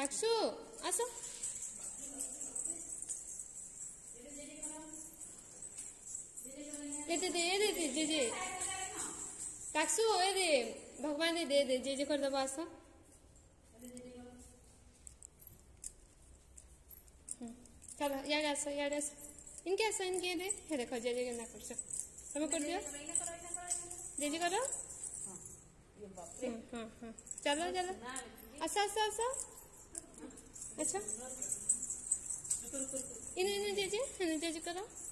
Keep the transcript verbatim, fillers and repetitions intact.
टाक्सू आस दे दे दे दे दे जे टाक्सू ए दे भगवान दे दे दे जे जे कर दबा आस चलो यार आस यार आस इनके आस इनके दे हे देखो जे जे ना कर सक तुम कर दियो जे जे करो हाँ हाँ चलो चलो आसा आसा आसा अच्छा इन इन जे जे इन जे जे करो